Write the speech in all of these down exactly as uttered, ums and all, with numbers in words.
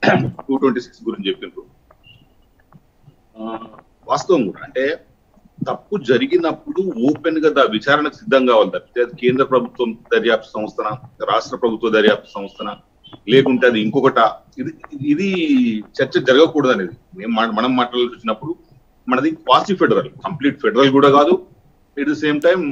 Two twenty six గురించి చెప్పిండ్రు. వాస్తవం కూడా అంటే తప్పు జరిగినప్పుడు ఓపెన్ గా విచారణకు సిద్ధం కావాలి తప్పితే అది కేంద్ర ప్రభుత్వం దర్యాప్తు సంస్థన, రాష్ట్ర ప్రభుత్వ దర్యాప్తు సంస్థన, లేకుంటే అది ఇంకొకట, ఇది ఇది చర్చ జరగకూడదు అనేది మేము మనం మాటలు చూసినప్పుడు మనది క్వాసి ఫెడరల్, కంప్లీట్ ఫెడరల్ కూడా కాదు, ఎట్ ది సేమ్ టైం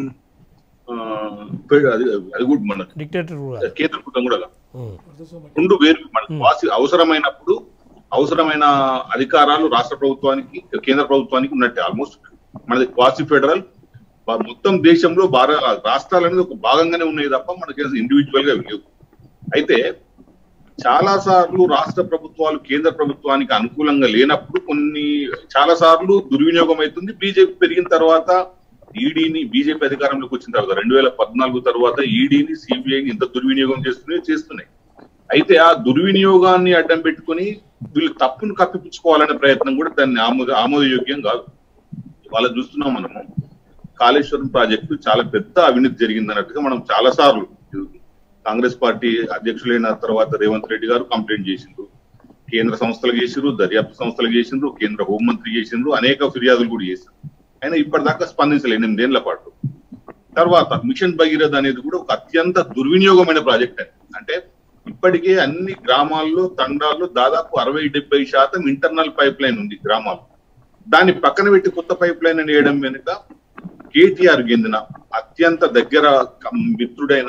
అది అది కూడా మన కేంద్ర ప్రభుత్వం కూడా కాదు, రెండు వేరు. మన క్వాసి అవసరమైనప్పుడు అవసరమైన అధికారాలు రాష్ట్ర ప్రభుత్వానికి కేంద్ర ప్రభుత్వానికి ఉన్నట్టే. ఆల్మోస్ట్ మనది క్వాసి ఫెడరల్, మొత్తం దేశంలో భార రాష్ట్రాలు అనేది ఒక భాగంగానే ఉన్నాయి తప్ప మనకి ఇండివిజువల్ గా లేవు. అయితే చాలా సార్లు రాష్ట్ర ప్రభుత్వాలు కేంద్ర ప్రభుత్వానికి అనుకూలంగా లేనప్పుడు కొన్ని చాలా సార్లు దుర్వినియోగం అవుతుంది. బీజేపీ పెరిగిన తర్వాత ఈడీని, బీజేపీ అధికారంలోకి వచ్చిన తర్వాత రెండు వేల పద్నాలుగు తర్వాత ఈడీని, సిబిఐని ఇంత దుర్వినియోగం చేస్తున్నాయి చేస్తున్నాయి అయితే ఆ దుర్వినియోగాన్ని అడ్డం పెట్టుకుని వీళ్ళు తప్పును కప్పిపుచ్చుకోవాలనే ప్రయత్నం కూడా దాన్ని ఆమోద ఆమోదయోగ్యం కాదు. వాళ్ళ చూస్తున్నాం మనము కాళేశ్వరం ప్రాజెక్టు చాలా పెద్ద అవినీతి జరిగింది అన్నట్టుగా మనం చాలా సార్లు కాంగ్రెస్ పార్టీ అధ్యక్షులైన తర్వాత రేవంత్ రెడ్డి గారు కంప్లైంట్ చేసిండ్రు, కేంద్ర సంస్థలకు చేసిండ్రు, దర్యాప్తు సంస్థలకు చేసిండ్రు, కేంద్ర హోంమంత్రి చేసిండ్రు, అనేక ఫిర్యాదులు కూడా చేశారు. అయినా ఇప్పటిదాకా స్పందించలేదు ఎనిమిదేళ్ల పాటు. తర్వాత మిషన్ భగీరథ అనేది కూడా ఒక అత్యంత దుర్వినియోగమైన ప్రాజెక్ట్ అని. అంటే ఇప్పటికే అన్ని గ్రామాల్లో తండాల్లో దాదాపు అరవై డెబ్బై శాతం ఇంటర్నల్ పైప్ లైన్ ఉంది గ్రామాల్లో. దాన్ని పక్కన పెట్టి కొత్త పైప్ లైన్ అని వేయడం వెనుక కేటీఆర్ చెందిన అత్యంత దగ్గర మిత్రుడైన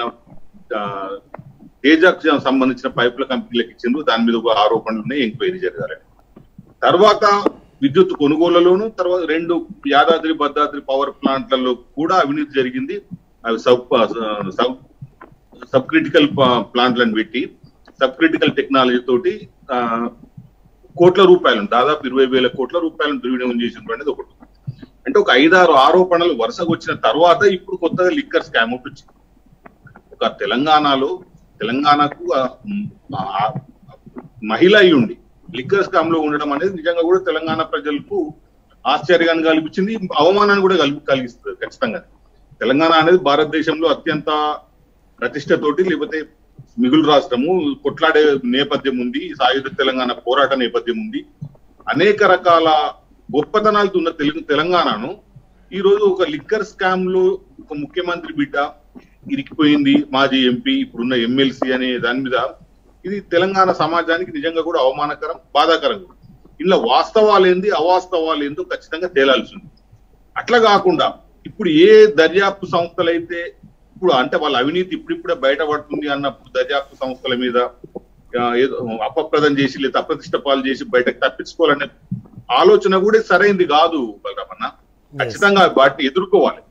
తేజాకు సంబంధించిన పైపుల కంపెనీలకు ఇచ్చిండ్రు. దాని మీద ఒక ఆరోపణలు ఉన్నాయి, ఎంక్వైరీ జరగాలని. తర్వాత విద్యుత్ కొనుగోలులోను, తర్వాత రెండు యాదాద్రి భద్రాద్రి పవర్ ప్లాంట్లలో కూడా అవినీతి జరిగింది. అవి సబ్ సబ్ సబ్ క్రిటికల్ ప్లాంట్లను పెట్టి సబ్ క్రిటికల్ టెక్నాలజీ తోటి ఆ కోట్ల రూపాయలను, దాదాపు ఇరవై వేల కోట్ల రూపాయలను దుర్వినియోగం చేసినప్పుడు అనేది ఒకటి. అంటే ఒక ఐదారు ఆరోపణలు వరుసగా వచ్చిన తర్వాత ఇప్పుడు కొత్తగా లిక్కర్ స్కామ్ ఒకటి వచ్చింది. ఒక తెలంగాణలో తెలంగాణకు మహిళ అయి ఉండి లిక్కర్ స్కామ్ లో ఉండడం అనేది నిజంగా కూడా తెలంగాణ ప్రజలకు ఆశ్చర్యాన్ని కల్పించింది, అవమానాన్ని కూడా కలిపి కలిగిస్తుంది ఖచ్చితంగా. తెలంగాణ అనేది భారతదేశంలో అత్యంత ప్రతిష్టతోటి లేకపోతే మిగులు రాష్ట్రము, కొట్లాడే నేపథ్యం ఉంది, సాయుధ తెలంగాణ పోరాట నేపథ్యం ఉంది, అనేక రకాల గొప్పతనాలతో ఉన్న తెలుగు తెలంగాణను ఈ రోజు ఒక లిక్కర్ స్కామ్ లో ఒక ముఖ్యమంత్రి బిడ్డ ఇరికిపోయింది, మాజీ ఎంపీ ఇప్పుడున్న ఎమ్మెల్సీ అనే దాని మీద ఇది తెలంగాణ సమాజానికి నిజంగా కూడా అవమానకరం, బాధాకరం కూడా. ఇలా వాస్తవాలు ఏంది అవాస్తవాలు ఏందో ఖచ్చితంగా తేలాల్సి ఉంది. అట్లా కాకుండా ఇప్పుడు ఏ దర్యాప్తు సంస్థలైతే ఇప్పుడు అంటే వాళ్ళ అవినీతి ఇప్పుడిప్పుడే బయటపడుతుంది అన్నప్పుడు దర్యాప్తు సంస్థల మీద ఏదో అపప్రదం చేసి లేదా అప్రతిష్ట పాలు చేసి బయటకు తప్పించుకోవాలనే ఆలోచన కూడా సరైనది కాదు బలరామన్న. ఖచ్చితంగా వాటిని ఎదుర్కోవాలి.